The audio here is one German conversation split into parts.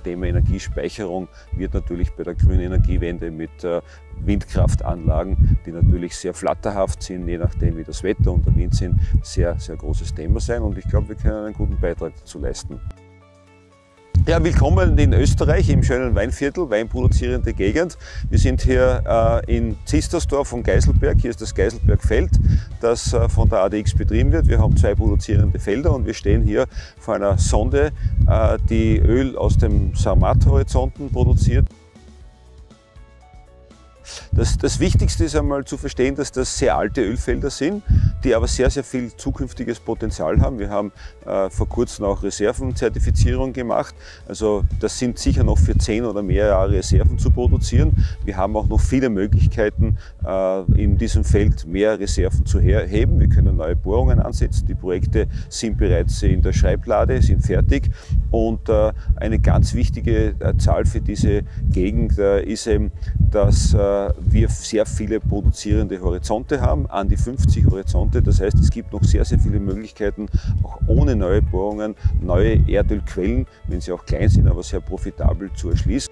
Thema Energiespeicherung wird natürlich bei der grünen Energiewende mit Windkraftanlagen, die natürlich sehr flatterhaft sind, je nachdem wie das Wetter und der Wind sind, sehr, sehr großes Thema sein. Und ich glaube, wir können einen guten Beitrag dazu leisten. Ja, willkommen in Österreich, im schönen Weinviertel, weinproduzierende Gegend. Wir sind hier in Zistersdorf und Geiselberg. Hier ist das Geiselbergfeld, das von der ADX betrieben wird. Wir haben 2 produzierende Felder und wir stehen hier vor einer Sonde, die Öl aus dem Sarmat-Horizonten produziert. Das Wichtigste ist einmal zu verstehen, dass das sehr alte Ölfelder sind, die aber sehr, sehr viel zukünftiges Potenzial haben. Wir haben vor kurzem auch Reservenzertifizierung gemacht. Also das sind sicher noch für 10 oder mehr Jahre Reserven zu produzieren. Wir haben auch noch viele Möglichkeiten, in diesem Feld mehr Reserven zu heben. Wir können neue Bohrungen ansetzen. Die Projekte sind bereits in der Schreiblade, sind fertig. Und eine ganz wichtige Zahl für diese Gegend ist eben, dass wir sehr viele produzierende Horizonte haben, an die 50 Horizonte. Das heißt, es gibt noch sehr, sehr viele Möglichkeiten, auch ohne neue Bohrungen, neue Erdölquellen, wenn sie auch klein sind, aber sehr profitabel zu erschließen.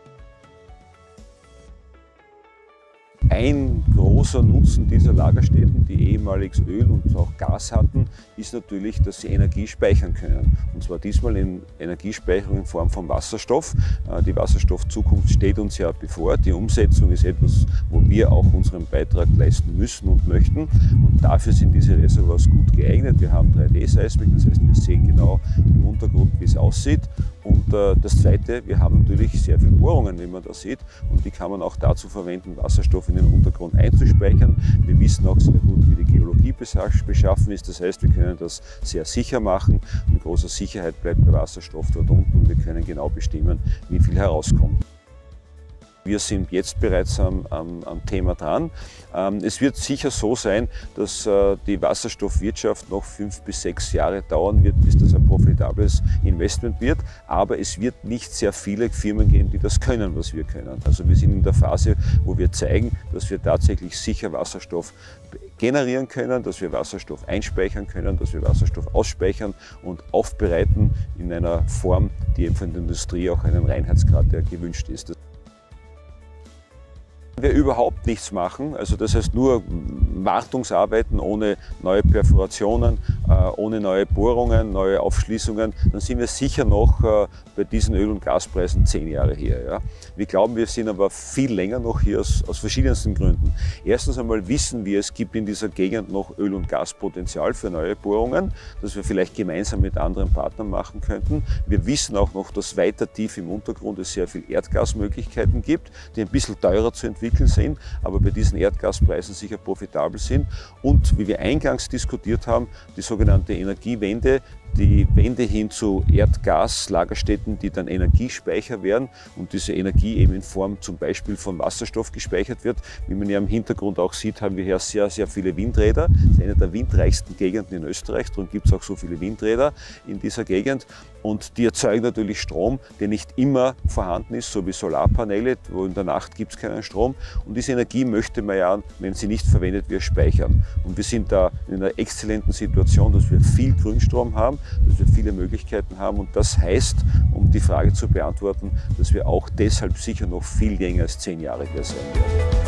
Ein großer Nutzen dieser Lagerstätten, die ehemals Öl und auch Gas hatten, ist natürlich, dass sie Energie speichern können. Und zwar diesmal in Energiespeicherung in Form von Wasserstoff. Die Wasserstoffzukunft steht uns ja bevor. Die Umsetzung ist etwas, wo wir auch unseren Beitrag leisten müssen und möchten. Und dafür sind diese Reservoirs gut geeignet. Wir haben 3D-Seismik, das heißt, wir sehen genau im Untergrund, wie es aussieht. Und das Zweite, wir haben natürlich sehr viele Bohrungen, wie man da sieht, und die kann man auch dazu verwenden, Wasserstoff in den Untergrund einzuspeichern. Wir wissen auch sehr gut, wie die Geologie beschaffen ist, das heißt, wir können das sehr sicher machen. Mit großer Sicherheit bleibt der Wasserstoff dort unten und wir können genau bestimmen, wie viel herauskommt. Wir sind jetzt bereits am Thema dran. Es wird sicher so sein, dass die Wasserstoffwirtschaft noch 5 bis 6 Jahre dauern wird, bis das ein profitables Investment wird. Aber es wird nicht sehr viele Firmen geben, die das können, was wir können. Also wir sind in der Phase, wo wir zeigen, dass wir tatsächlich sicher Wasserstoff generieren können, dass wir Wasserstoff einspeichern können, dass wir Wasserstoff ausspeichern und aufbereiten in einer Form, die eben von der Industrie auch einen Reinheitsgrad, der gewünscht ist. Wir überhaupt nichts machen, also das heißt nur Wartungsarbeiten ohne neue Perforationen, ohne neue Bohrungen, neue Aufschließungen, dann sind wir sicher noch bei diesen Öl- und Gaspreisen 10 Jahre her. Ja. Wir glauben, wir sind aber viel länger noch hier aus verschiedensten Gründen. Erstens einmal wissen wir, es gibt in dieser Gegend noch Öl- und Gaspotenzial für neue Bohrungen, das wir vielleicht gemeinsam mit anderen Partnern machen könnten. Wir wissen auch noch, dass weiter tief im Untergrund es sehr viel Erdgasmöglichkeiten gibt, die ein bisschen teurer zu entwickeln sind, aber bei diesen Erdgaspreisen sicher profitabel sind. Und wie wir eingangs diskutiert haben, die sogenannte Energiewende, die Wende hin zu Erdgaslagerstätten, die dann Energiespeicher werden und diese Energie eben in Form zum Beispiel von Wasserstoff gespeichert wird. Wie man ja im Hintergrund auch sieht, haben wir hier sehr, sehr viele Windräder. Das ist eine der windreichsten Gegenden in Österreich, darum gibt es auch so viele Windräder in dieser Gegend. Und die erzeugen natürlich Strom, der nicht immer vorhanden ist, so wie Solarpaneele, wo in der Nacht gibt es keinen Strom. Und diese Energie möchte man ja, wenn sie nicht verwendet wird, speichern. Und wir sind da in einer exzellenten Situation, dass wir viel Grünstrom haben, dass wir viele Möglichkeiten haben. Und das heißt, um die Frage zu beantworten, dass wir auch deshalb sicher noch viel länger als 10 Jahre hier sein werden.